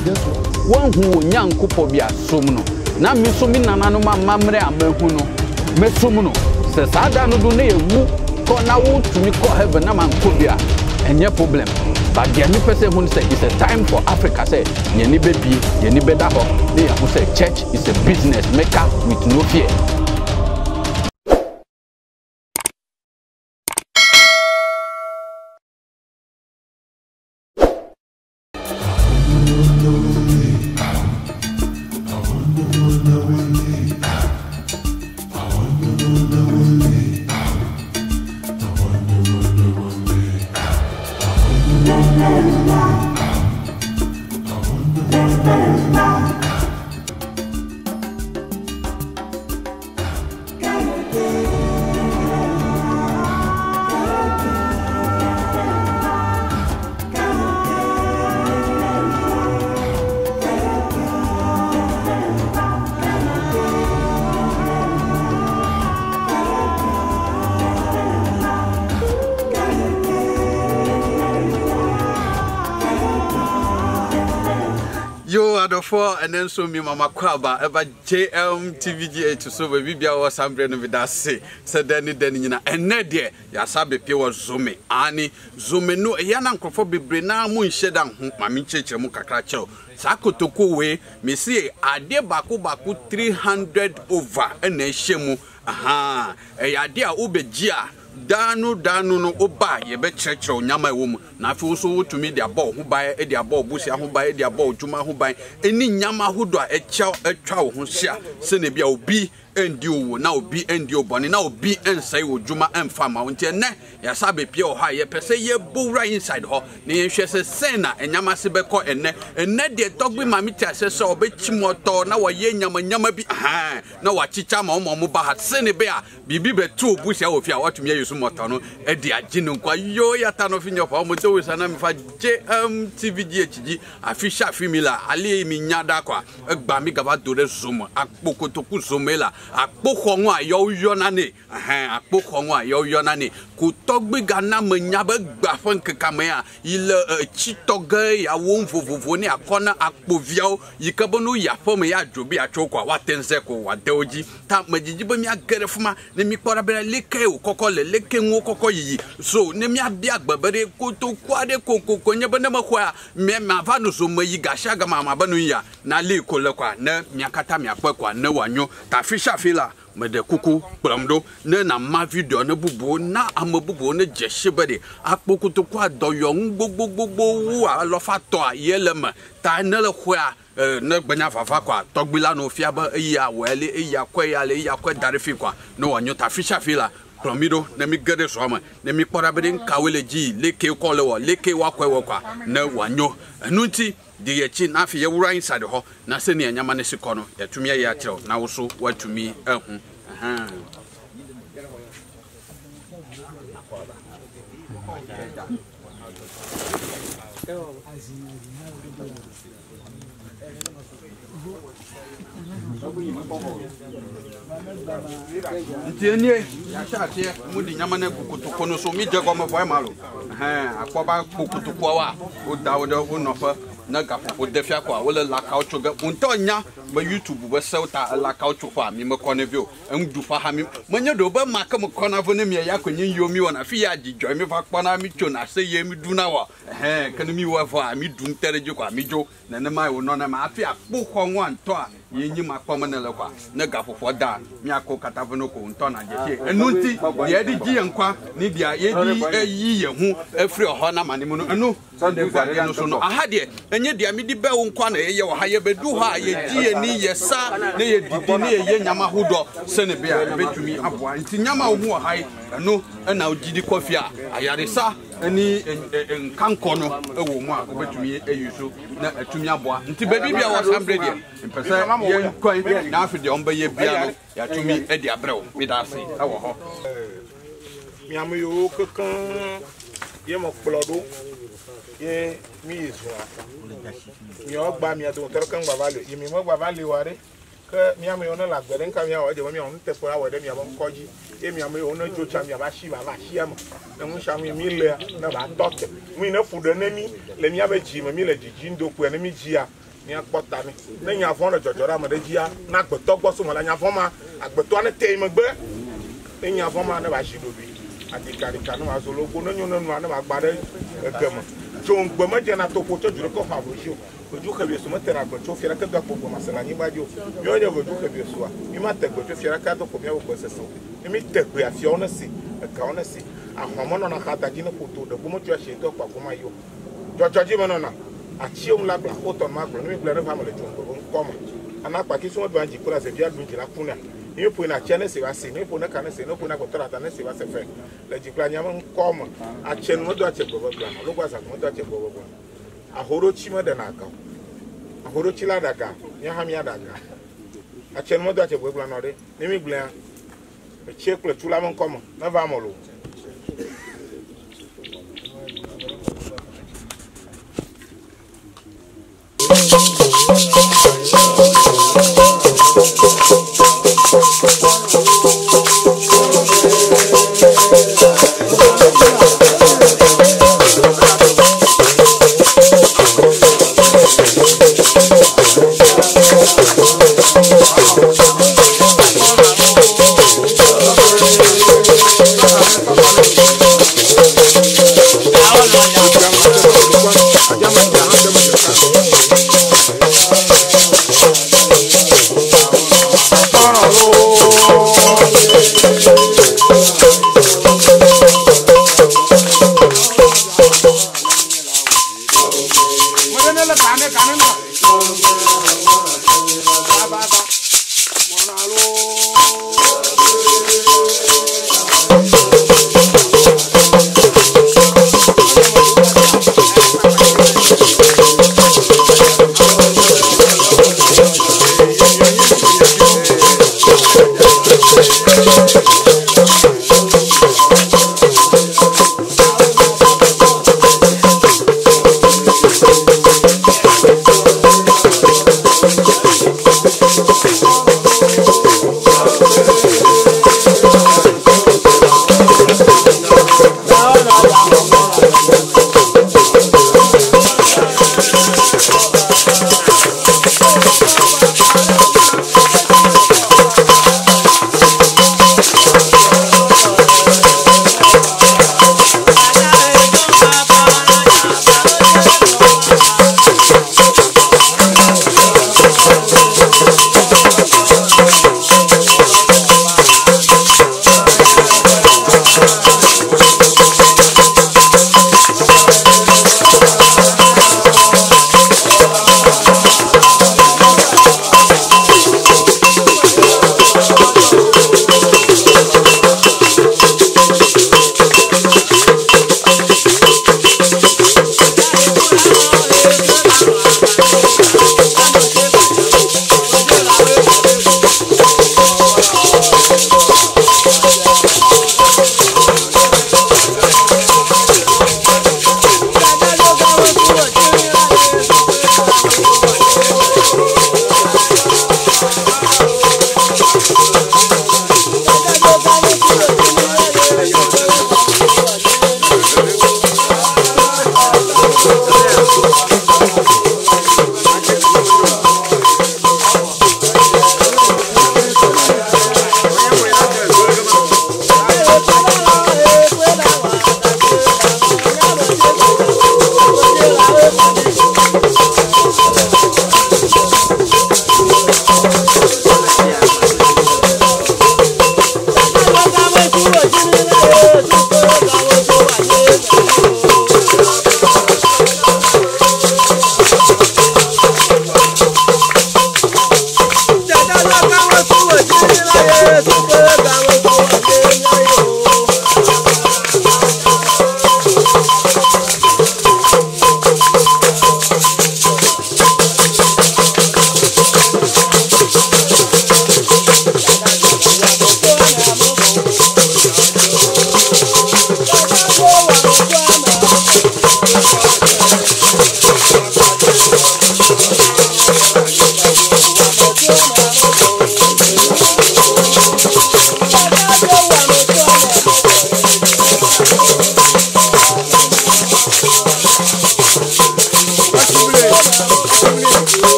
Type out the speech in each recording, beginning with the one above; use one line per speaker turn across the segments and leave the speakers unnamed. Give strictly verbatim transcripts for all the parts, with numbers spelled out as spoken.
one who Yankopobia Sumno. Na me so me nana no mamre amahu no. Me sumno. Se sada no do na ewu ko na wo tumi ko heaven na man kobia. Any problem. But the only person who say it's a time for Africa say ye ni be bi, ye ni be da ho. They who say church is a business maker with no fear.
For and then so me mama kwaba eba J M T V G H so we bia was sambre no vida se se den den nyina enne de ya sabe pe wo zome ani zome no ya na nkrofo bebre na mu nhye da ho ma me chechire mu kakra chew sakotoko we me see ade bako bako three hundred over ena hye mu aha e ya de a obegia danu danu no oba ye be chechire onyama ewo mu na afi so wotumi de aba ho ban e de aba obusia ho ban e de aba odwuma ho ban eni nyama hodo a echa etwa wo ho hia se ne bia obi endi owo na obi endi obone na obi ensai odwuma emfa ma wonte ene ya sabe pie o ha ye pese ye bowra inside ho ne ye hwe se sen na enyama se be ko ene ene de togbe mamiti ase se obechimoto na wo ye nyama nyama bi aha na wa chicha ma omo mo ba ha se ne be a bibi be tu obusia ofia watumi yesu moto no e de agine nkwa yo ya ta no finyo fa mo to we sana mi fa J M T V G H G afisha fimila ali mi nyada kwa egba mi gaba dore zoom akpokotoku zomela akpokhonwa yo yo na ne eh akpokhonwa yo yo na ne ku togbe gana manya ba gba fon kekame a ile chitoge ya won vovovo ne akona akpoviao yikabono ya fom ya dwobi atwokwa watense ko wadeoji ta majijibo mi agerefuma ne mi kpora bere leke o kokole leke nwo kokoyi so ne mi abia gbabere kotoku ade kokoko nye bana makwa me ma no so mayi gashaga mama banu ya na le kolekwa na mi akata mi akpakwa na wanyo ta fisha fila mede kuku bramdo ne na ma video na bubu na amabubu ne jeshebede akpokuto kwa doyon gbogbogbo wu alofa to ayelema ta ne le hwa ne gbanya fafa kwa togbila no fiaba iya wele iya kwa le iya kwa darefi kwa no wanyo ta fisha fila promido na mi gede so ma na mi kpora bede nkawele ji leke kole wo leke wa kwa wo kwa na wanyo enunti de yechi na afi ye wura inside ho na se ne anyama ne sikọ no yatumi ye akyerɛw na wo so watumi ahu aha Ntienie ya shatie mudi nyama na kukutuko no so mi je ko mo foi malo eh akoba kukutuko wa o dawo o nofa na gafofo defia kwa wole la kaucho ga untonya ba YouTube ba sauta la kaucho kwa mi mako na bio endu fa ha mi manya do ba maka mo kona fo ne mi ya konye yomi wona fi ya jijo mi fa kpona mi cho na se ye mi du na wa eh kan mi wa fa mi du ntereje kwa mi jo na ne mai wo no na ma afi akpo ko nwan to a yenyi makpoma na le kwa na gafofo da mi akọ katafo no ko nto na je enunti ye di ji yankwa ni dia ye di yi ye hu afri ho na mane mu no enu sunday fare no so no aha de enye dia mi di be wo nkwa na ye wo ha ye bedu ha ye ji ye ni ye sa na ye didi na ye nyama hodo se ne be a betumi aboa nti nyama wo hu ha enu na ogidi kofi a ayaresa ani nkanko no ewo mu a obetumi eyuso na atumi aboa nti baby bia wo sambre de mpese ye kwan na afi de omba ye bia no ya tumi edi abrew mi da se ewo ho
mi am yo kankan ye mo plodo ye mi izo mi o gba mi adun tero kan gba vale ye mi mo gba vale ware ke mi am yo na la gbere nka mi awo de mi on te pora wode mi am koji ye mi am yo na jo cha mi ba shi ba ba shi am na mu sha mi mi le na ba toke mi na fudo na mi le mi abaji mi le jiji ndoku na mi ji a ni akpɔta ni ne nyafɔ le dzɔdzɔ ɖe ame ɖe dzia na agbetɔ gbɔ so me la nyafɔ ma agbetɔ ne te megbe ne nyafɔ ma ne ba si ɖoɖoe adikaɖika ne ma zo le go ne nyo ne nua ne ma gba ɖe egeme tso ŋgbe me dzena toƒo tso dzi ɖe kɔ xɔ avotsi o vedu xevi so me tena gbe tso fia ɖeke do akpɔ gbɔma se le anyigba dzi o míawo nye vedu xevi soa mi ma te gbe tso fia ɖeka do ko míawo gbe sese o ne mi te gbe afiawo ne si egawo ne si ahɔme nɔna xa da dzi ne ƒoto ɖe gome tso asi do kpakpo ma yi o dzɔdzɔ dzi me nɔna atiwo la gblɔ wotɔ ma gblɔ ne mi gblɔ ne va me le dzo ŋgbe ƒe ŋkɔme ana kpaki so me do anyi kura se via du dzi la kuna ne ƒo na tsia ne se va se ne ƒo ne ka ne se ne ƒo na gbɔtɔ ɖata ne se va se fe le dzikpla nyame ŋkɔme atse nu medo atse gbɔ gblɔ na logo azago medo atse gbɔ gblɔ ahoɖotsi me ɖena ga o ahoɖotsi la ɖa ga mía hã mía ɖa ga atse nu medo atse gbɔ gblɔ na ɖe ne mi gblẽa etsie kple tu la me ŋkɔme ne va me lo.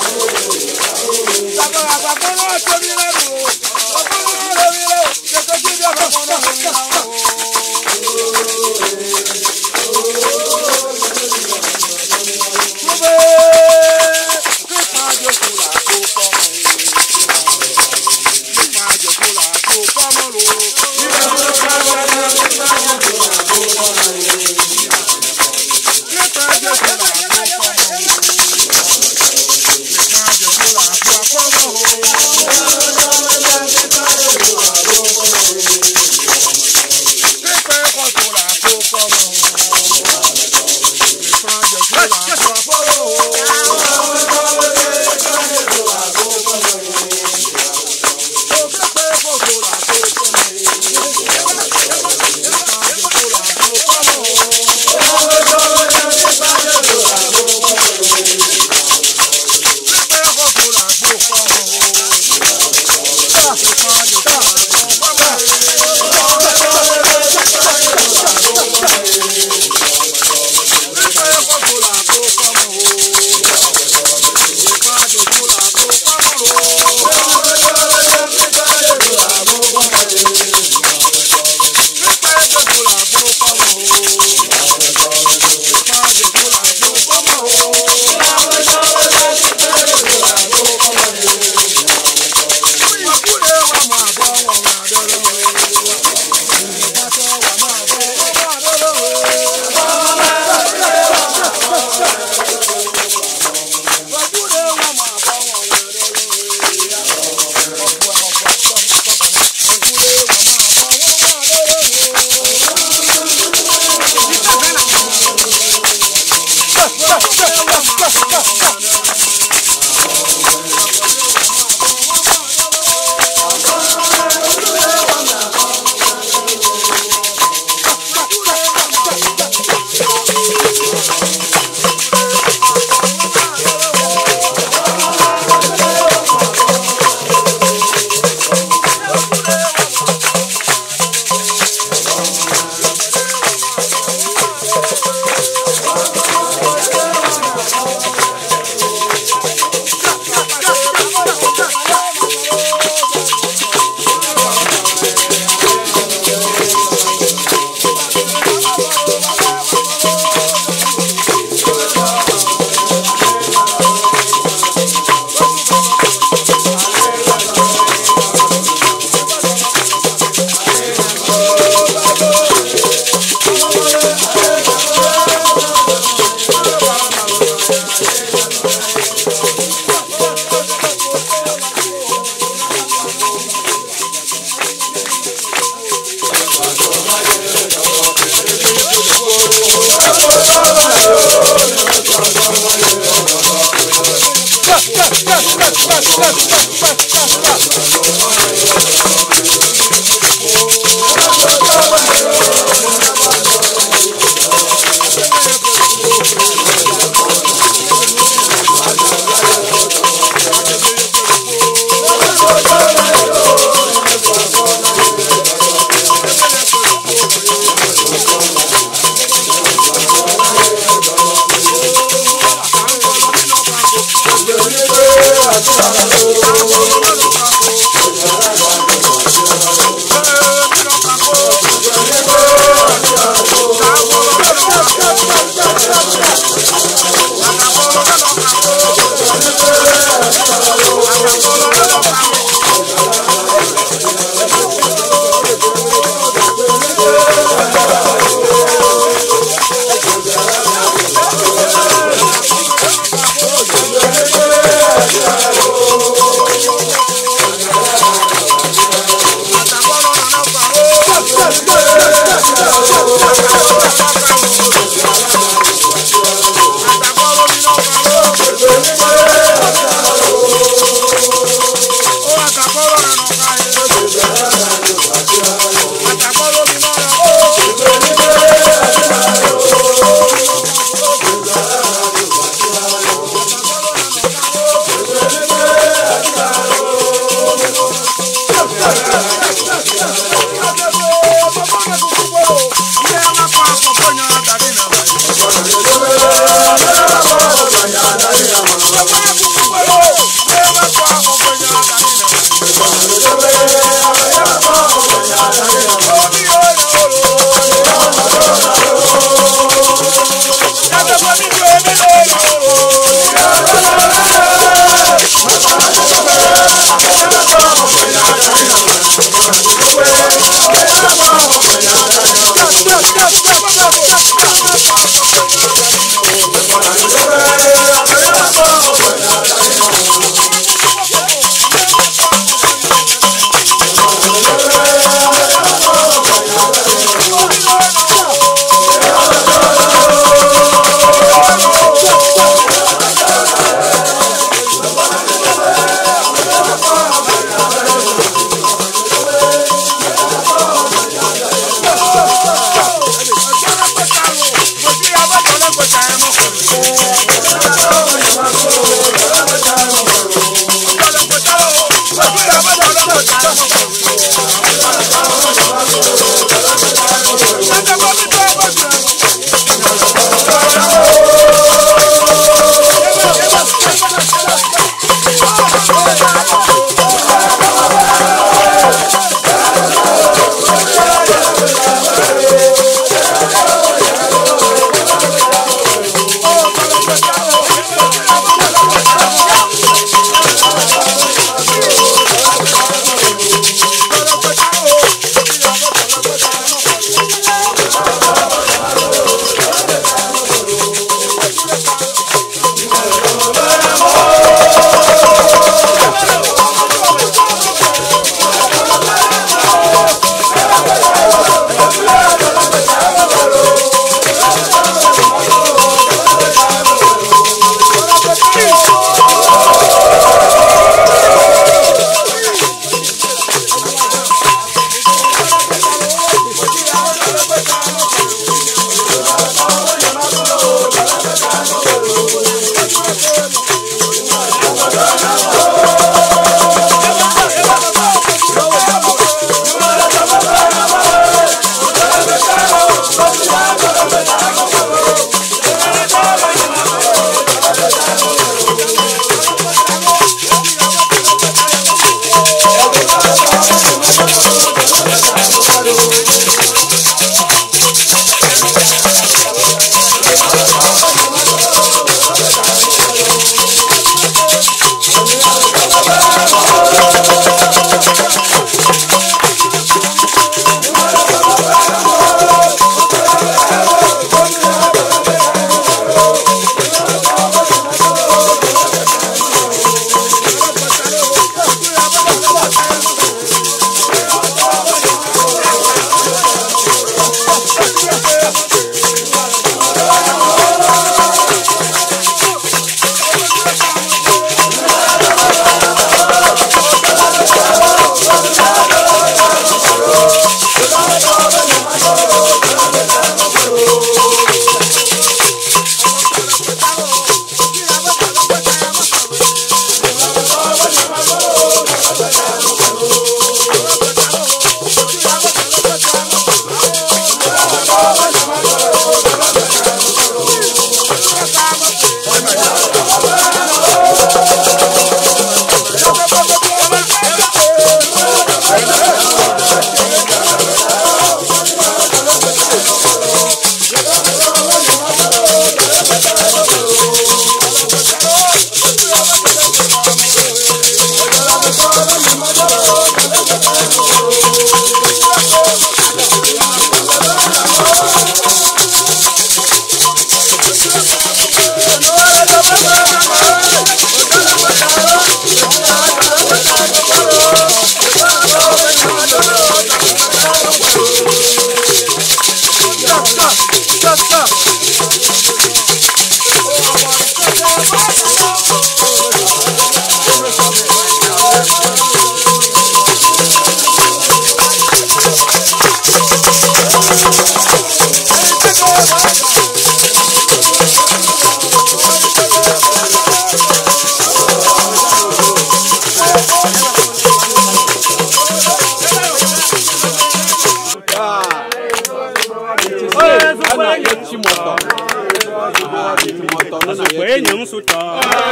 Come on,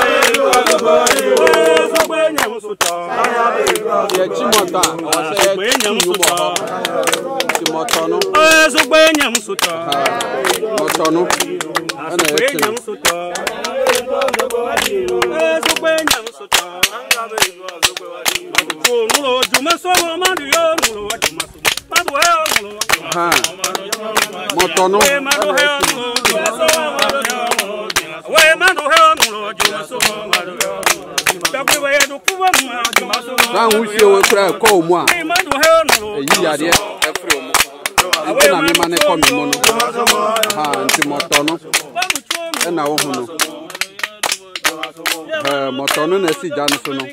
ye chimota o se chimota chimotono
eh so gbe nyam suta
motono ana ye
nyam suta eh so gbe nyam suta ko nulo juma so ma du yo nulo juma so ma du he nulo
ha motono
ma du he nulo juma so ma du we ma du he nulo juma so ma du
Ran wusie we kura ko omu a eyi yade efre omu enti na me ma ne ko me mo no ha nti moto no e na wo hu no eh moto no na si ja no so no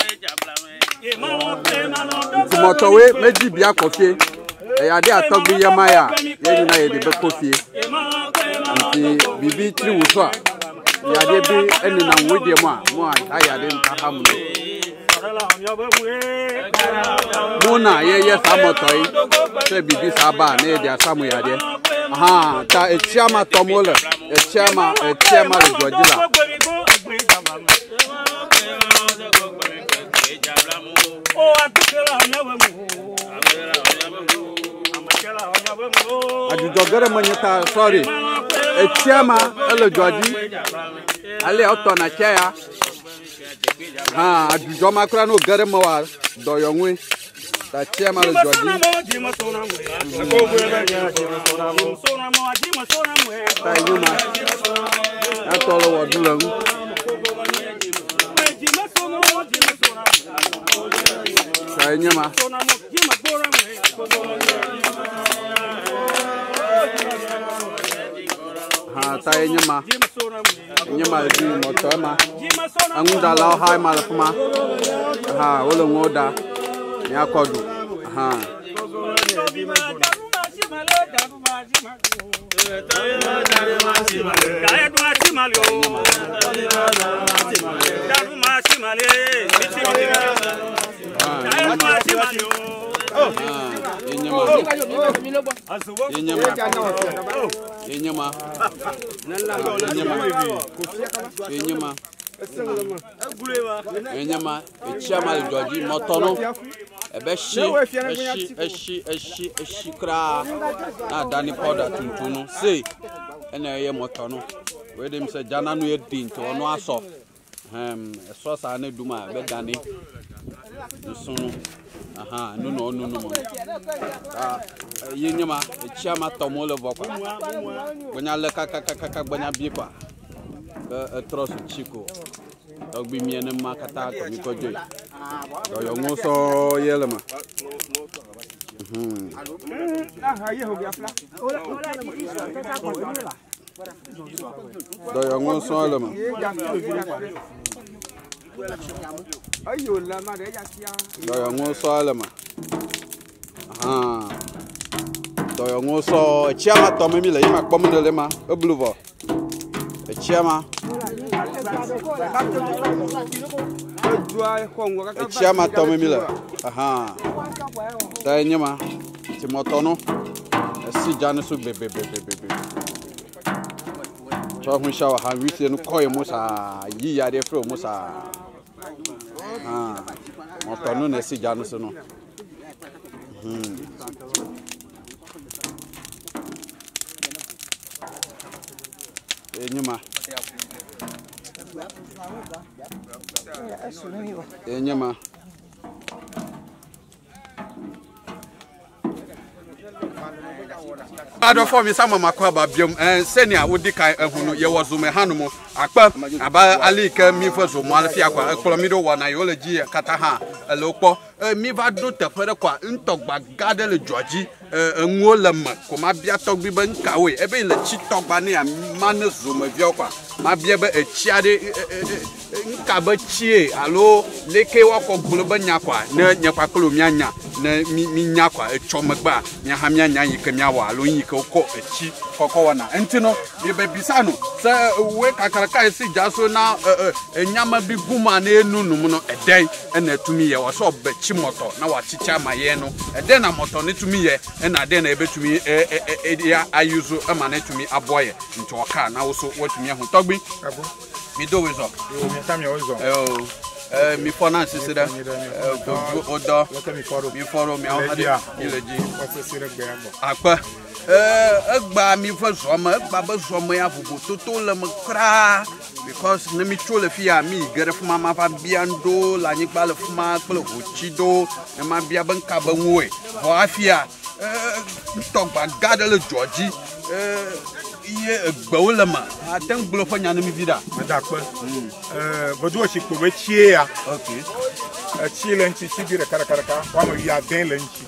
nti moto we meji bia kofie e yade atogbi yema ya ye nyina ye de be kofie nti bibi tri wo so a yade bi eni na nwode mu a mu a ayade ntaha mu Muna ye ye samotoi se bibi saba ne dia samu yade aha ta echiama tomole echiama echiama rojila ajujogere manyeta sorry echiama ele joji ale otona chaya ah ajujo makra no gere mawar do yonwe ta chema le joji ta yuma atolo wodulan ta nyama ha ta nyama nyama di motoma angunda la ha malfuma ha wala ngoda ni akodu ha Yenyama Yenyama Yenyama Yenyama Echiama Georgie Motono Ebeshi Eshi Eshi Eshi Eshi Kra na Dani powder tuntunu say ena ye Motono we dem say jana no ye din to no aso em eso sa na duma be Dani sunu aha no no no no ah Yenyama Echiama tomole vokwa bonya le kaka kaka bonya bi kwa e trosu chiko ogbi miene makata ko mi ko joy do yo ngoso yelema mhm aha ye hobi afla do yo ngoso yelema ayo la ma de ya kia do yo ngoso yelema aha do yo ngoso chiama to mi le yima kpom de lema obluvo chiama Echiama tome mila aha ta nyama ti motono esi janu so bebe bebe bebe so hu shawa ha wi se no koy mo sa yi ya de fro mo sa ah motono na esi janu so no hmm enyama enyama ado for me sama makwa ba biom eh senia wodi kai ehunu ye wozume hanumo akpa aba alika mi fozo mo alfi akwa ekolomido wana yo leji kata ha elopo mi va do te fere kwa ntogba gade le joji enwo lem ko ma bia togbi ban kawe ebe le chi togba ne ya mane zume bio kwa ma bia be echiade nka ba chie alo leke wa ko gbulo ba nya kwa na nya kwa kolo mi anya na mi nya kwa echomagba nya ha mi anya yike mi awa alo yike ko echi koko wana entino bi be bisano se we kakaraka esi jaso na enyama bi guma na enu num no eden na atumi ye wo so be chi moto na wa chicha maye no eden na moto ne tumi ye na eden na ebetumi e ya ayuzo ama na tumi aboye nti oka na wo so watumi ho togbi
mi do we zo
yo mi ta mi o zo
eh eh mi fo na sisi da eh o do mi fo mi o hade ile ji
o se sire gbe abo
apa eh egba mi fo zo ma egba ba zo ma ya fugo toto le me kra because ne mi tro le fi ya mi gere fuma ma fa biando la ni gba le fuma pe le hochi do ne ma bia ban ka ba nwe ho afia eh to gba gade le Georgie eh iye egbawo le ma aten glo fo nya ne mi vida
da pe eh bodu o si po be chie ya
okay
eh chie le nchi chi bi re kara kara ka wa mo ya den le nchi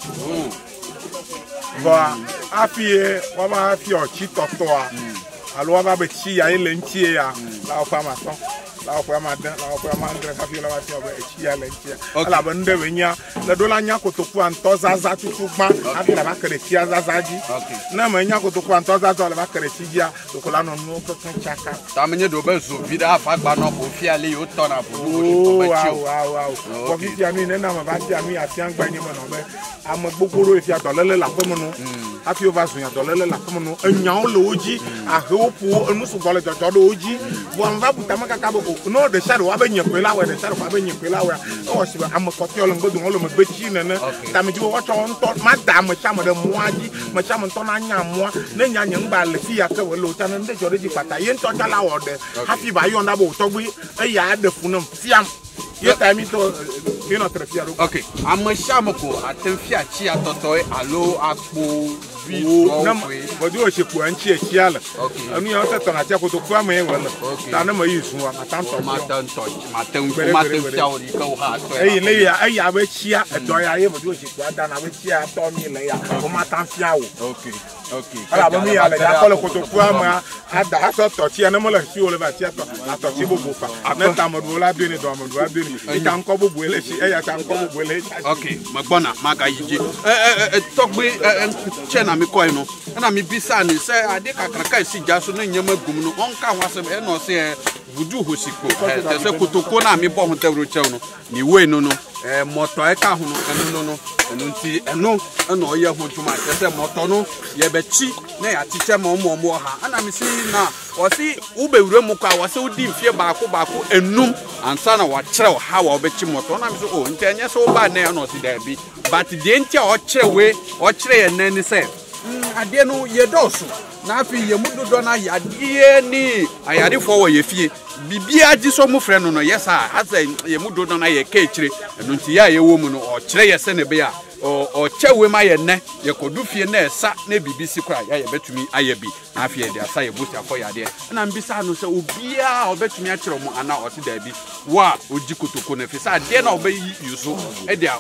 ba afie wa ma afie o chi toto a alo wa ba be chi ya le nchi ya la o pa ma so la o pa ma den la o pa ma ndre ka fi la wa fi o be chi ya le nchi ala ba nde we nya le do la nya kotoku an to zaza tutu gba abi la ba kere chi zaza ji na ma nya kotoku an to zaza la ba kere chi ya to ko la no no ko kan chaka
ta menye do be zo vida afa gba no ko fi ale yo to na bo do
ko ba chi o wow wow ko fi ti ami ne na ma ba ti ami ati an gba ni mo no be am gbogoro ifi adolele la pe mo no afi over sun adolele la pe mo no enya o lo oji aheopu enu su gole jojo do oji bo an va buta maka ka bo no de shadow wa be yin pe lawe de shadow wa be yin pe lawe o si am ko ti olongo dun o lo mo gbe chi ne ne ta mi ji wo cho on to ma da mo cha mo de mo aji mo cha mo to na nya mo ne nya nya ngba le fi ya ke we lo ta ne de jore ji pata yen to cha la wo de afi ba yo nda bo to gbi e ya de funum fiam ye ta mi to you know trafia ro
okay am shamoko aten fi achi atotoi alo akpo video we
bodu o se po anchi achi ala anu ya se to na tia ko to kwa me we le ta na ma yi sun wa matan to
matan to matan ko matan fi awori ka ha to
eh le ya eh ya be chia edo ya ye bodu o se po ada na be chia to mi le ya o matan fi awo
okay okay
ala bo mi ya le ya ko le ko to kwa ma ada aso to tia na mo le si o le ba tia to ato ti bobo fa na ta mo do la bi ni do mo do abi ni ita nko bobo ele si eh ya ta nko bobo ele
okay magbona maga yiji eh eh togbe chena mi ko ino na mi bisa ni se ade kakraka si jaso na nyama gum no onka hwase e no se vudu hosiko te se kotoko na mi bo ho tawro chew no mi we no no eh moto e ka ho no eno no no eno nti eno eno ye ho tuma te se moto no ye be chi na ya tiche mo mo mo ha ana mi si na o si ube wure mu kwa wase udi mfie baako baako enum ansa na wa kire ha wa obe chi moto na mi so o nti enye so ba na no si da bi but de nti o kire we o kire ye nani se ade no ye dosu na afi ye mudodo na yade ni ayade fo wo ye fie bibia gi so mu frɛ no no yesa asa ye mudodo na ye ka kire eno nti ya ye wo mu no o kire ye se ne be ya o o chewe ma ye ne ye kodu fie na esa na bibisi kra ya ye betumi aye bi na afi ye de asa ye bosi afọ yade na mbisa no se obia o betumi a kire mu ana o ti da bi wa ogi kotoko na fi sa ade na o be yuso e de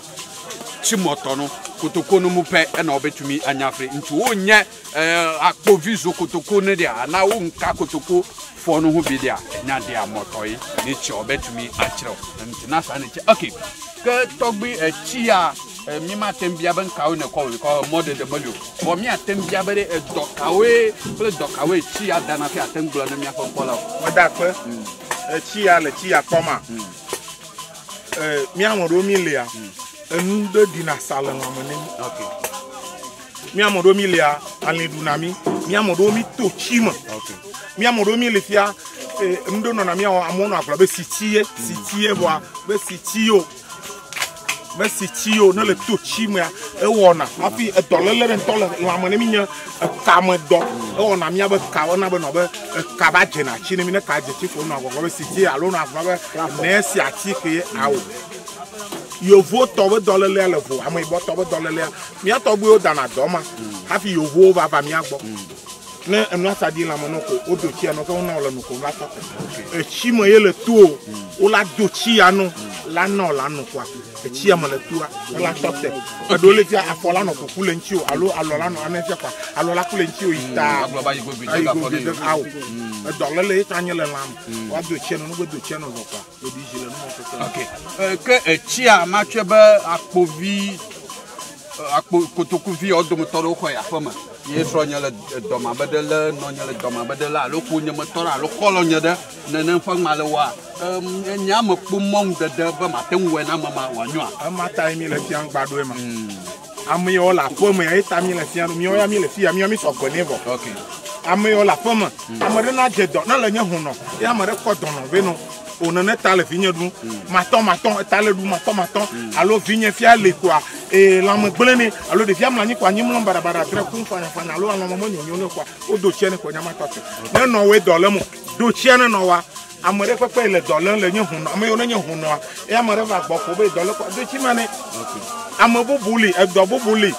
chimoto no kotoko no mu pe e na obetumi anyafre nti wo nye eh akpo viso kotoko ne dia na wo nka kotoko fo no ho bi dia nya dia motoi ni chi obetumi akiro nti na sa ne chi okay ke togbi e chi a mi ma tembia ban kawo ne ko ko mode de malio bo mi atembia bare e dokawe ple dokawe chi a dana fi atenglo na mi afọ kola
o da pe e chi a le chi a koma eh mi amoro mi le a ende dina sala ngamane
okay
mi amodo mi le a ale dunami mi amodo mi to chima
okay
mi amodo mi le fia eh ndo no na mi amono akla be sitie sitie bo be sitio be sitio no le to chima e wona afi e dolele ntole ngamane mi nya ka mo do e wona mi abe ka wona be no be ka ba je na chi ni mi na ka je chi ko no agwo be sitie alo no agwo be na si ati ke awo yo vote over dollar level am ibo to dollar le mi atogbe o dana doma hafi yo vo va va mi agbo ne em na sadi la mono ko o do chi ano ko na lo no ko la to e chi mo ye le tu o la do chi ano la no la no kwa e chi am le tu la to te e do le ti afola no ko kule nchi o alo alo la no ane kwa alo la kule nchi o ita ayi go bi de awo e dollar le tanye le lam wa do chi no no go do chi no zo kwa e di jile no ko
okay euh que e chi a ma twebe akpovi akpo kotoku vi odomo toro ko ya fama ye so nyale doma bedele no nyale doma bedele alo ku nyama tora alo kolo nyade na na fa male wa um nyama pu mong de de ba ma tenwe na mama wa nwa
amata mi le fian gbado e ma ami o la po me e ta mi le fian mi o ya mi le fian mi o mi so ko ni bo
okay
ame la femme ame de na dze dɔ na le nye hunɔ ya ame de kɔ dɔnɔ be no o nene ta le vinye du matɔ matɔ ta le du matɔ matɔ alo vinye fia le quoi et lãme gblẽ ne alo de fia mla nyi quoi nyi mlɔ barabara tre kun fanya fanya alo lãme mo nyonyo ne quoi o do tsie ne ko nyama tɔte ne nɔ we dɔ le mo do tsie ne nɔ wa ame de kpekpe le dɔ le le nye hunɔ ame yo ne nye hunɔa e ame de va gbɔ ko be dɔ le quoi do tsi ma ne ame bubu li edɔ bubu li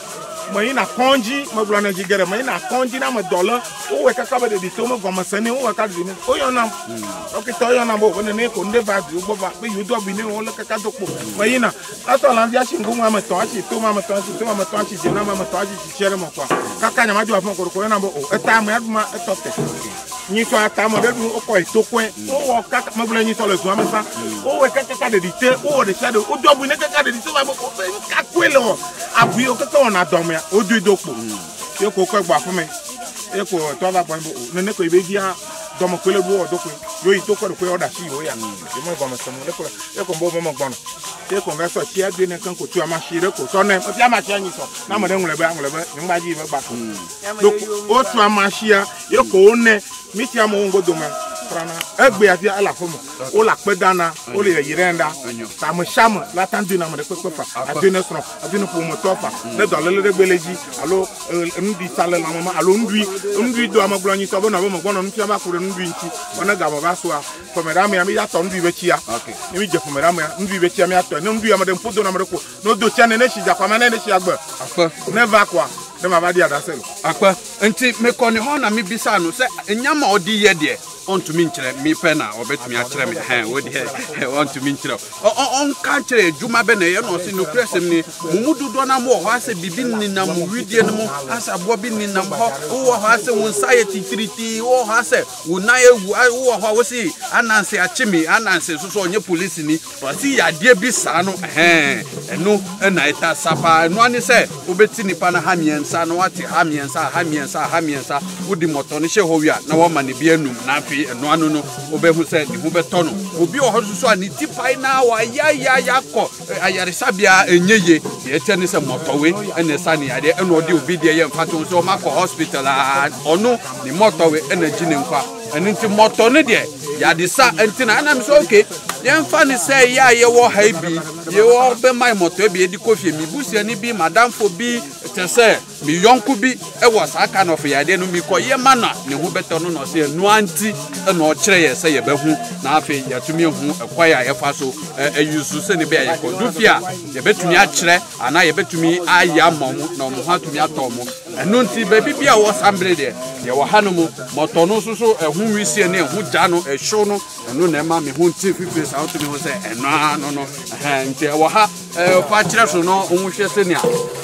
me yina kɔndzi me gblɔ ne dzigɛ ɖe me yina kɔndzi na me dɔ le wowɔe kaka be ɖeɖi to me gɔme se ne wowɔe kaka ɖeɖi ne woyɔnam dɔkita woyɔnam be wòbe nene ko nu ɖe va ɖi wogbɔ va be yewo do abi ne wole kaka do kpo me yina atɔ lãvi asi ŋgonu ame tɔn asi to ame tɔn asi to ame tɔn asi dze na ame tɔn asi tsi ɖe me kɔa kaka nyama dzo afɔ koroko yɔna be o eta ame aɖu ma etɔ te nyitɔ ata ame ɖe ɖu wokɔ eto kɔe wowɔ kaka me gblɔ nyitɔ le zua me sa wowɔe kaka ɖeɖi te wowɔ ɖe sia ɖe wodo abui ne kaka ɖeɖi te va be kakoe le wɔ abui wo kaka wɔna dɔmea wodoe do kpo ye ko kɔ gbɔ aƒe me ye ko tɔ va gbɔ nene ko ebe via dɔme koe le ɖu wɔ do koe yo yi to kɔ ɖe koe wɔ ɖe asi wo ya ye me gɔme se mo le ko ye ko bo me gbɔnɔ ye ko va sɔ tsia doe ne keŋ ko tu amasi ɖe ko tɔ ne efia amasi anyi sɔ na ame ɖe ŋlɔ be ŋlɔ be nyɔnugba dzi be gba ko donc wo tu amasia ye ko wo ne mi ti amewo ŋgo dome frana egbe afia ele aƒe me wo le akpe dana wo le yi ɖe ɖa ta ame sia ame la ta doe na ame ɖe kpekpe fa adoe ne srɔ̃ adoe ne ƒometɔ fa ne dɔléle ɖe gbe le dzi alo nuɖui ta le lãme ma alo nuɖui nuɖui do ame gblɔ nyitɔ be nɔ be me gbɔnɔ nufia va ku ɖe nuɖui ŋuti ne game va soa ƒome ɖe amea mi ya tɔ nuɖui be tsia ne mi dze ƒome ɖe amea nuɖui be tsia mi atɔ ne nuɖui ame ɖe ƒo do na ame ɖe ko ne wodo tsia ne ne si dzakpama ne ne si agbe ne va koa ne ma va di aɖase
akpe nti mekɔni hɔ na mi bisa no sɛ enyama ɔdi yɛ deɛ ɔntumi nkyerɛ mi pɛ na ɔbɛtumi akyerɛ mi hɛn o deɛ ɔntumi nkyerɛ ɔ ɔnka kyerɛ edwuma bɛ na ɛyɛ na ɔsi nukuri ɛsɛm ni mo mu dodoɔ na mo wɔ hɔ asɛ bibi nenam widie no mu asɛ aboɔ bi nenam hɔ wowɔ hɔ asɛ wo nsa yɛ titiriti wowɔ hɔ asɛ wo nan ewu wowɔ hɔ a wosi anansi akyimi anansi soso ɔnyɛ polisi ni ɔsi yadeɛ bi saa no hɛn ɛno ɛna ɛta sapa ɛno ani sɛ wobɛti nipa na ha mmiɛnsa na wate ha mmiɛnsa ha mmiɛnsa ha mmiɛnsa wodi mɔtɔ no hyɛ hɔ wia na wɔma ne bi anum na afei ɛno ano no wobɛhu sɛ ne ho bɛtɔ no obi wɔ hɔ soso a ne ti pae na wayayaya kɔ ayaresabea ɛnyɛ ye deɛ ɛkyɛ ne sɛ mmɔtɔwe ɛna ɛsa ne yadeɛ ɛna ɔde obi deɛ yɛ mfa to nso ɔmakɔ hospital a ɔno ne mmɔtɔwe ɛna gyi ne nkwa ɛno nti mmɔtɔ no deɛ yadesa ɛnti na anam sɛ oke yɛmfa ne sɛ yɛ a yɛwɔ ha bi yɛwɔ bɛma mmɔtɔ bi yɛdi kɔfie mi busuani bi madamfo bi kyɛ sɛ mi yɔnko bi ɛwɔ saa ka no yadeɛ no mi kɔ yɛ ma na ne ho bɛtɔ no na ɔsɛ ɛno anti ɛna ɔkyerɛ yɛ sɛ yɛbɛhu na afei yɛtumi ehu ɛkwae a yɛfa so ɛyi su sɛ ne bɛ a yɛkɔ du fie a yɛbɛtumi akyerɛ anaa yɛbɛtumi ayɛ ama ɔmo na ɔmo ho atumi atɔ ɔmo ɛno nti baabi bi a wɔ sambere deɛ yɛwɔ ha no mu mmɔtɔ no nso so ɛho wisie ne ɛho gya no ɛhyew no ɛno na ɛma me ho nti fifiri saa wotumi ho sɛ ɛno ano no nti ɛwɔ ha fa kyerɛ so no ɔmo hwɛ sɛnea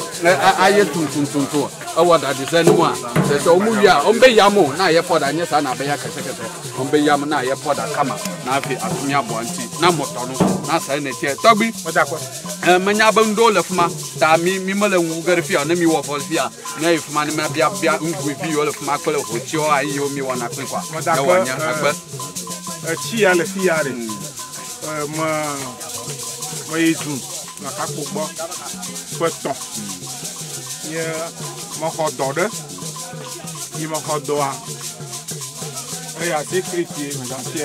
ayɛ tuntuntuntum ɛwɔ dadesɛ no mu a sɛ sɛ ɔmo wie a ɔmbɛyam o na ayɛ pɔda nyɛ saa na abɛyɛ kɛsɛkɛsɛ ɔmbɛyam na ayɛ pɔda kama na afei atomi aboa nti na mmɔtɔ no na saa na ɛtiɛ tɔgbi manya abɛndo le fuma ta mi mi mele ŋu ge ɖe fia ne mi wɔ fɔ fia ne yi fuma ne me bia bia ŋgui vi yiwo le fuma kple hotsiwo ayi yiwo mi wɔna kpe kɔa ne wɔ nye agbe
etsi ya le fia ɖe me me yi zu le kakpo gbɔ ƒe tɔn ye mexɔ dɔ ɖe yi mexɔ dɔa eya sécurité medafiɛ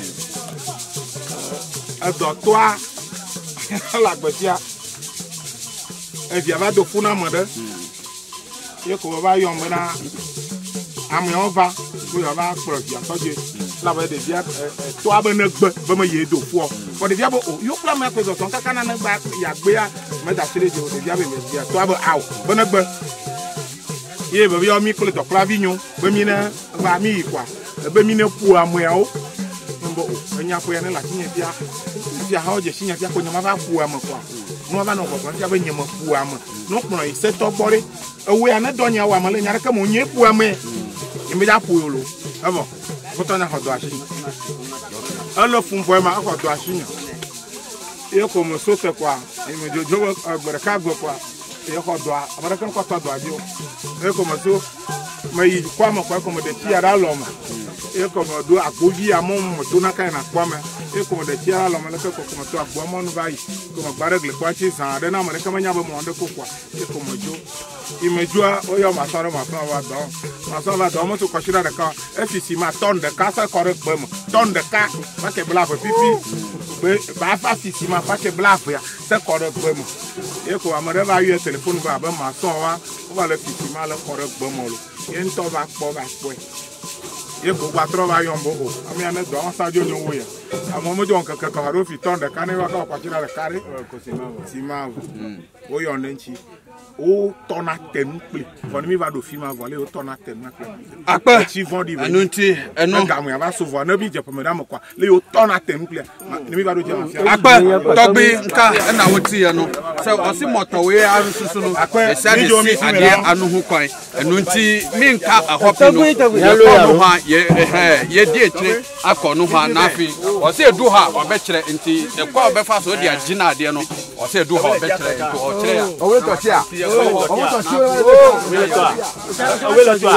edɔtɔa le agbetia evia va do ƒu na ame ɖe ye ko va yɔm bena ameawo va be yeava kplɔ via tɔdze elabe ɖevia toa be ne gbe be me yi do ƒua vɔ ɖevia be o yo kple amea kple zɔzɔm kaka na ne gba yagbea meda asi ɖe dzi o ɖevia be ɖevia toa be awo be ne gbe ye be yɔ mi kple dɔkplavi nyo be mi ne va mi yi koa ebe mi ne ƒu ameawo ne be o enya ƒe ya ne le asi nye fia fia ha wo dze si nye fia ko nye ma va ƒu ame koa nua va nɔ gbɔgbɔm fia be nye me ƒu ame no kplɔ yi setɔ gbɔ ɖe ewoe ya ne dɔ nya wɔ ame le nya ɖeke me nye ƒu ame nye me dza ƒu yolo evɔ wotɔ nya xɔ dɔ asi ele fun vɔ ma exɔ dɔ asi nya ye ko me so se koa me dzodzo be gbe ɖeka gbe koa ye xɔ dɔa ame ɖeke kɔ tɔ dɔa dzi o ye ko me so me yi kɔa me koa ko me de tia ɖe alɔ me ye ko me do agbovi amewo me do na ka yina kɔa me e ko de tia lo mele ko ko mo to agbo mo no bai ko mo gbare gle kwa chi san de na mo de ka manya ba mo de ko kwa e ko mo jo imejua o yo ma soro ma so wa do ma so wa do mo to ko shira de ka F C ma ton de ka sa correct gbe mo ton de ka ma ke bla fo pipi be ba fa F C ma fa ke bla fo ya sa correct gbe mo e ko amore ba yo telephone ba ba ma so wa o ba le F C ma le correct gbe mo lo yen to ba po ba po ye ko gba tro ba yombo o ami ane do on sa jo nyo wo ya amo mo jo nkan kan ka ro fi ton de ka ne wa ka kwa chira de kare ko si ma si ma o yo nchi o tona temple for mi va do fi ma voler o tona temple
apa
chi vondi
anu nti enu
ga mo ya ba so vo na bi je po me da mo kwa le o tona temple ni mi va do je ma fi
apa togbi nka na woti ye no se o si moto we aru susu no e sa de si ade anu hu kwan enu nti mi nka ahopi no ye ko ha ye eh ye di etire akọ no ha na afi o se edu ha o be kire nti e kwa o be fa so di agina ade no o se edu ha o be kire nti o kire ya
o we to tia o we to tia
o we to o we lo to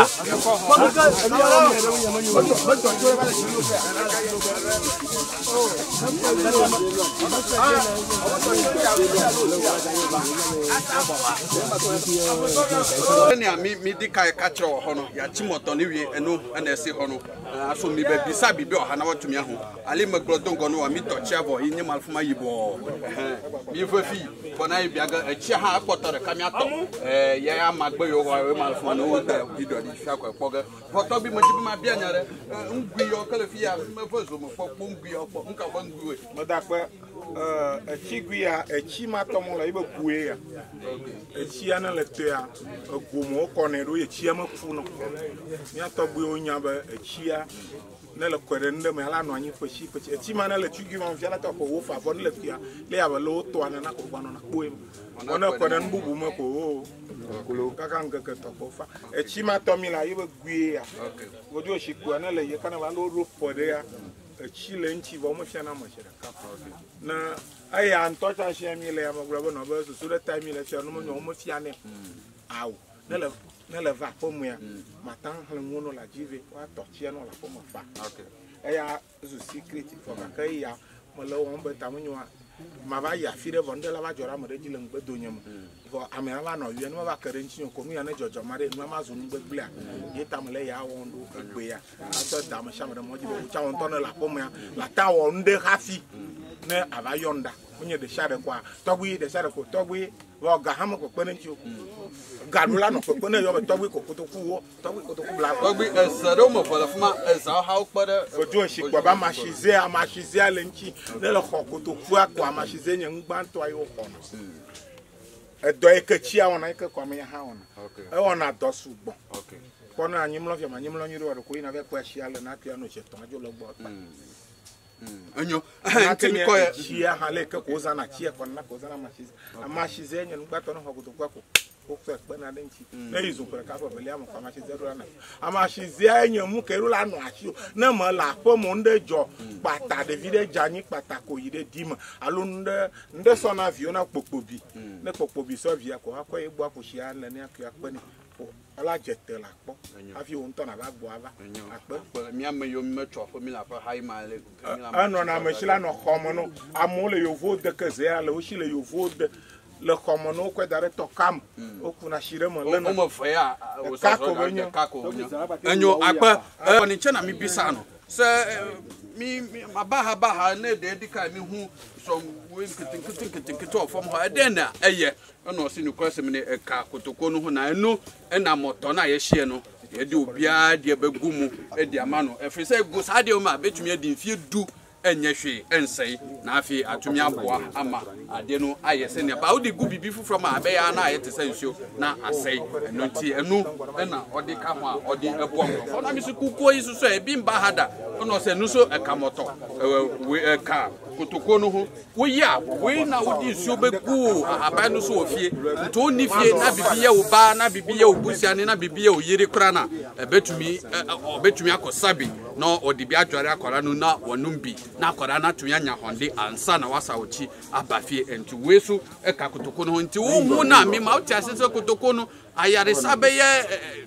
a mi mi di kai ka kire o ho no ya chi moto ni wie enu na ese ho no aso mi be bisa bibi o ha na watumi aho ali maglodongo no wa mi to chiavo yin malfuma yibo mi fo fi bona ibia ga echi ha akpotore ka mi ato eh ye amagbe yo wa malfuma no da video di sha kwa poga foto bi mo jibi ma bia nyare ngui yo kala fi ya me fo zo mo fo ngui yo po nka ba ngui
mo da pe eh echi gui ya echi ma to mo la ibe kuwe ya echi ana le te ya gomo ko ne ro echi ma fu no mi ato gui onya ba echi ya ne le kwere nde me ala no anyi fo chi pe echi ma na le tu gui ma fi ala to ko wo fa fo ne le fi ya le ya ba lo to ana na ko ba no na ko em ona kwere nbubu me ko o kaka ngeke to ko fa echi ma to mi la ibe gui ya gojo shiku ana le ye kana ba lo ro po de ya echi le nchi ba mo fi na mo shira ka na aya antocha shi mi le ya mo gro no ba so so the time le fi no mo no mo fi ane aw ne le ne le va po mo ya matan hale ngono la jive wa to chi no la po mo fa okay aya so secret for ka kai ya mo le won be ta mo nwa ma ba ya fi de bonde la ba jora mo de jile ngbe do nyam go amena ba no wi no ba kare nchi ko nu ya na jojo mare nu ma zo ngbe gbla ye ta mo le ya won do egbe ya aso da mo sha mo de mo jibe cha won to na la po mo ya la ta won de hafi ne aba yonda onye de share kwa togwi de share ko togwi wo ga ha mo ko pe nchi o ga lu la no ko pe na yo be togwi ko ko to ku wo togwi ko to ku bla
togwi esero mo for the fuma esa ha ukpade
ojo shi kwa ba ma shize a ma shize ale nchi ne le ko ko to ku akwa ma shize nya ngba nto ayo ko no e do e ke chi a wona e ke kwa me ha wona okay e wona do su gbon okay kono anyim lo fi ma anyim lo nyiro ro ko ina be kwa shi ale na pia no che ton ajo lo gbo ta
enyo ntimi ko ya
chia hale ke ko za na chia ko na ko za na mashize amashize nya ngba to no ko to kwa ko ko fe pe na den chi na yizu ko ka bo bele am kwa mashize ro na amashize nya mu ke ru la no achi na mo la po mo nde jo pata de vide jani pata ko yide dim alu nde nde so na vi na popobi ne popobi so vi ko akọ egbu akoshia na ne akọ akpa ni ala jete la po afi on to na ba gbo ava
akpa mi am yo me tro fo mi la fa hai ma le
ano na me shila no khomo no amole yo vo de keze ala o shile yo vo de le khomo no ko dare to kam o kuna shire mo le
no mo fa ya o so so ka ko enyo akpa oni chena mi bisa no se mi mabaha baha na de dika mi hu so we nkitin kitin kitin kitin ofom ho eden na eye na osi ni kwasem ne ka kotoko no ho na enu na moto na ye hye no ye de obia de bagumu e de ama no efi se go sa de o ma betumi adi mfie du enye hwe ensei na afi atumi aboa ama ade no aye se ne ba odi gu bibi fufro ma abe ya na aye te se nsuo na asei eno ti enu na odi ka ho a odi ebo nko na mi su kukuo yi so e bi mba hada ono se nu so e ka moto we ka kotoko no ho wo ya we na odi nsuo begu aba no so ofie to ni fie na bibi ye wo ba na bibi ye wo busia ne na bibi ye wo yiri kra na ebetumi obetumi akosabi no odi bi adware akwara no na wonum bi na akwara na tumi anya honde ansa na wasa ochi abafie enti wesu e ka kotoko no nti wo hu na mi ma uti asese kotoko no ayare sabe ye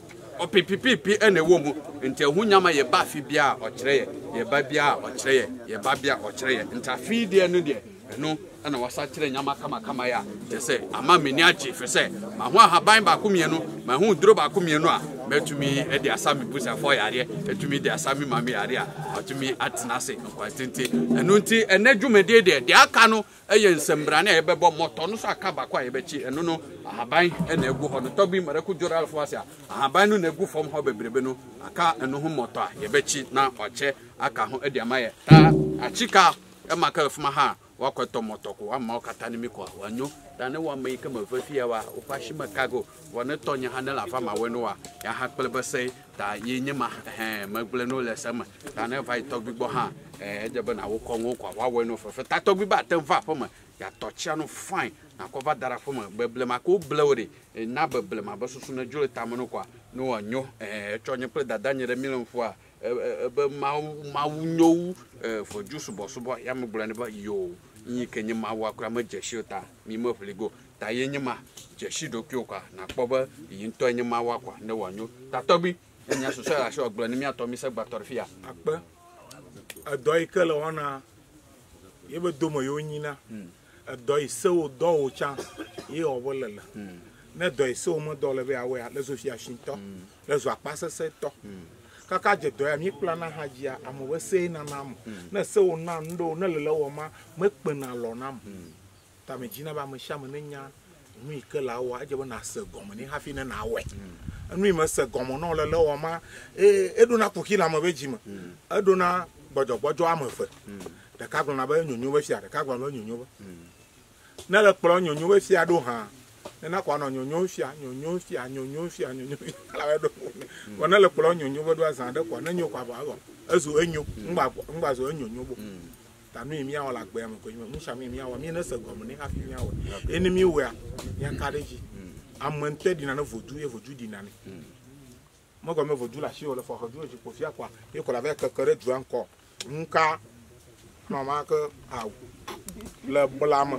opipipipi ene wo mu nti ehu nyama ye ba fi bia okire ye ye ba bia okire ye ye ba bia okire ye nti afi de no de eno ana wasa kire nyama kama kama ya je se ama meni achi fe se ma ho ahaban ba komienu ma ho duro ba komienu a metumi e de asami busa fo yare etumi de asami mami yare a atumi atena se kwatente eno nti enadwumede de de aka no eye nsembra na ye bebo moto no so aka ba kwa ye bechi eno no ahaban ena egu ho no tobi maraku joral fo asia ahaban no na egu fom ho bebrebe no aka eno ho moto a ye bechi na oche aka ho e de amaye ta achika e maka fuma ha wakweto motoko wa ma okata ni miko wanyo dane wa mai kama fafia wa opashi makago wona tonya hanela fa ma wenu wa ya hakpele bese ta yenyima eh magbele no lesama dane vai togbibo ha eh ejebe na wo konwo kwa wa wenu fafa ta togbiba atemfa fama ya tochia no fine na kova dara fama beble mako blewre na beble ma basusu na jule tamono kwa no wanyo eh tonye pre dadanyere milemfo a ebe ma ma unyo eh for juice boso bo ya megbele ne ba yo yi kenye ma wa kra ma jeshi ta mi mo fligo ta yenyima jeshi dokyo kwa na kpoba yi nto yenyima wa kwa ne wanyo ta tobi enya so so asho gbele ni mi atomi se gba torfia
akpa adoi kala wana yebe domo yo nyina adoi so do o cha ye obolela ne doi so mo do le be awe le so fia shinto le so apasa se to kaka je do ya mi plana hajia amowe sei na nam na se o na ndo na lele wo ma me pe na lo nam ta me jina ba me sha me nya mi ke la wa je bo na se gomo ni hafi na na we anu me se gomo no lele wo ma e edu na kukila mo be jima edu na gbojo gbojo amofe de ka gbo na ba nyonyo we fia de ka gbo na nyonyo ba na le plo nyonyo we fia do ha na kwa no nyonyo fia nyonyo fia nyonyo fia nyonyo ala we do wona le plo nyonyo bo do azan de kwa na nyo kwa ba go ezu enyo ngba ngba zo nyonyo bo ta no emi awala gbe am ko nyo mu sha mi emi awa mi na se gom ni hafi mi awa enemy we ya kareji amante di na no vodu e vodu di na ni mo go me vodu la shi o le fo vodu e ko fia kwa e ko la ve kekere du anko nka no ma ko awu le blama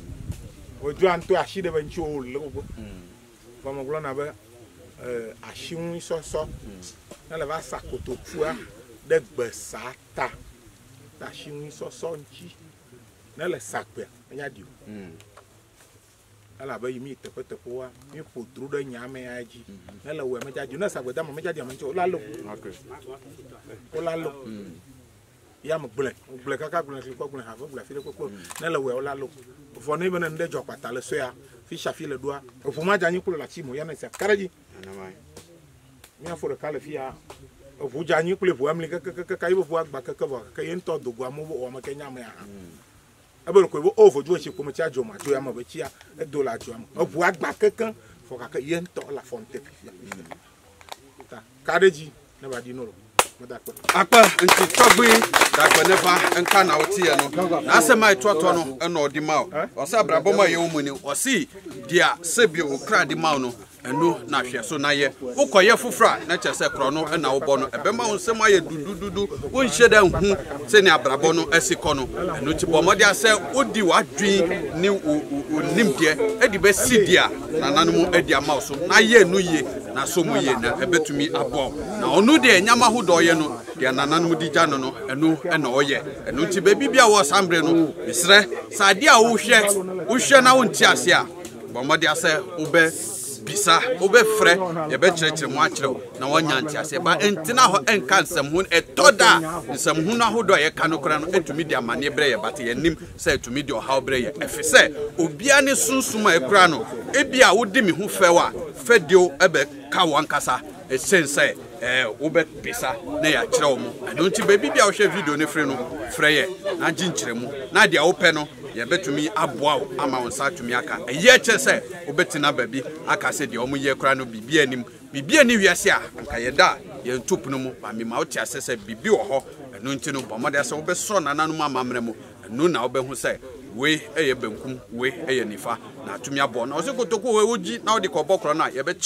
ojú anto ashide benchi o le go ba mo glo na be eh ashun soso na le va sakoto fua de gbesata ta ashun soso nchi na le sakpe nya dio ala ba yimi tepetepe wa mi podru de nyame aji na le we me jaji na sakpe da mo me jaji mo nchi o la lo okay o la lo ya mo gbele gbele kaka gbele fi ko gbele ha fo gbele fi ko ko na le we o la lo fo ne bena nde jo kwata le so ya fi shafi le doa fo ma janyi kulo la chimo ya na se karaji na mai mi afo le kale fi ya fo janyi kulo fo amli ka ka ka ibo fo agba ka ka ba ka yen to dogo amu o ma kenya ma ya abelo ko bo o fo ju chi ko mo cha jo ma jo ya ma be chi ya e do la jo am o fo agba kankan fo ka ka yen to la fonte fi ta karaji na ba di no
akpa nti togbi dakwa nefa nka na wotie no na asema itoto no ena odi ma o se abrabo ma ye wo ni o si dia sebi o kra di ma no enu na hwe so na ye ukoye fufra na chese kro no ena wo bo no ebe ma onsem aye dudududu wo nhye da hu se ni abrabo no asiko no enu ti bo modi ase odi wadwin ni onimde edi be sidia na nanom edi ama so na ye enu ye na so mu ye na ebetumi abo na onu de nyama hu do ye no de nananum di gya no no enu ena oye enu ti be bibia wo sambre no isre sa dia wo hwe wo hwe na wo nti ase a bo modi ase obe bisa obe frɛ ye be kyerɛkyerɛ mu akyerɛw na wonya nti ase ba entina ho enka nsɛm hu etoda nsɛm hu na ho do ye ka no kora no etumi di amane brɛ ye bate ye nim sɛ etumi di ɔhaw brɛ ye efisɛ obia ne sunsum a ekura no ebia wodi me hu fɛwa fɛdio ebe ka wankasa esense eh obe bisa na ya kyerɛw mu ɛno nti ba bibia wo hwɛ video ne frɛ no frɛ ye na ginkyerɛ mu na dia wo pɛ no ye betumi aboa ama wonsa atumi aka eye che se obetina babi aka se de omo ye kra no bibia nim bibia ni wiase a anka ye da ye ntupu no mu ba me ma wote ase se bibi wo ho eno nti no bomode se obeso nananu ma mamre mu eno na obehu se we eye benkum we eye nifa na atumi abo na ose kotoko we woji na odi ko bokro na ye be chew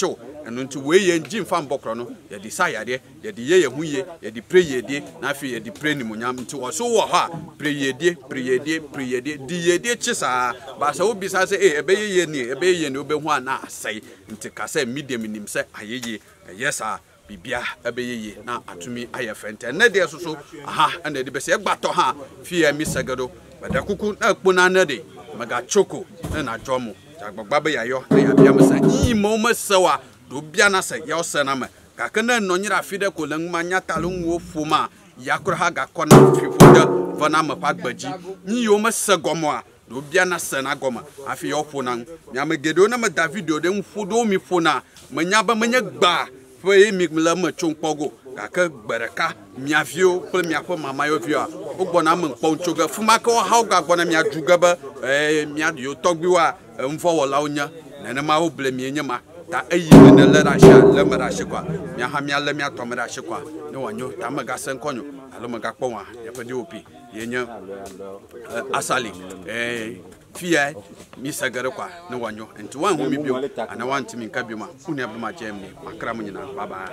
ɛno nti we ye nji mfa mbokro no ye di sayade ye di ye ye huye ye di pray ye die na afi ye di pray ni munyam nti wo so wo ha pray ye die pray ye die pray ye die di ye die chisa ba sa obi sa se eh ebe ye ye ni ebe ye ni obehu ana asai nti ka se medium nim se ayeye yes ah bibia ebe ye na atumi aye fente na de so so aha na de be se gbato ha fi ya mi sagado bada kuku na kpona na de maga choko na jomo jagbagba be yayo na ya bia masa imo masawa do bia na se ya osa na ma ka kana no nyira fi de ko lan manya talun wo fuma yakura ha ga kona fi foda vana ma pagbaji ni yo masagomo a do bia na se na goma afi yo fona nya magedo na ma davido de mfudo mi fona manya ba manya gba foi mi mla ma chonpogo ka ka gbaraka miavio pol miapo mama yo vio ogbona ma nponchoga fuma ka ha ga gbona mi ajuga ba eh mi adio togbiwa mfo wola onya na na ma oble mi enyama ta ayi na le ra sha le ma ra shikwa mi ha mi ala mi atom ra shikwa ne wanyo ta ma ga sen konyo alo ma ga kponwa ya pedi opi yenya asali eh fia mi sagare kwa ne wanyo enti wan hu mi bio ana wan timi nka bio ma uni abdo ma jem ni makra mu nyina baba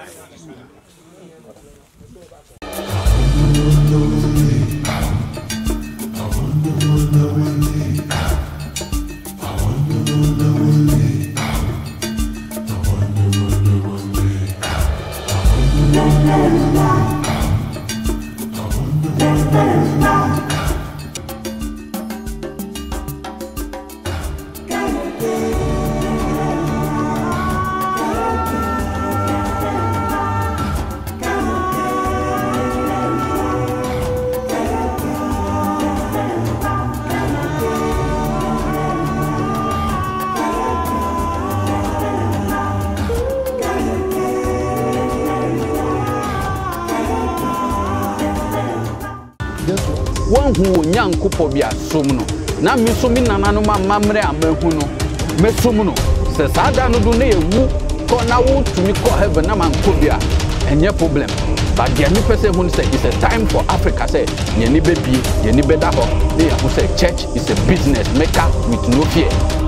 One who young couple be a sumno. Now, Miss Sumina, no mamre, and Behuno, Mesumuno, says I don't do near woo, call now to me call heaven, and Kubia, and your problem. But the only person who say it's a time for Africa, say, Yenny baby, Yenny bedaho, they who say church is a business maker with no fear.